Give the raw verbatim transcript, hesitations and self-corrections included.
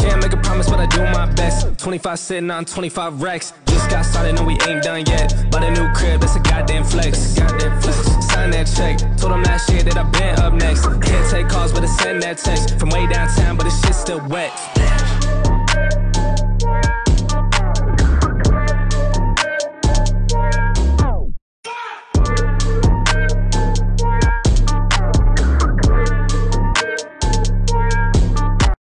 Can't make a promise, but I do my best. twenty-five sitting on twenty-five racks. Just got started, no we ain't done yet. Bought a new crib, that's a goddamn flex. Goddamn flex. Sign that check. Told them last year that I been up next. Can't take calls, but I send that text. From way downtown, but the shit's still wet.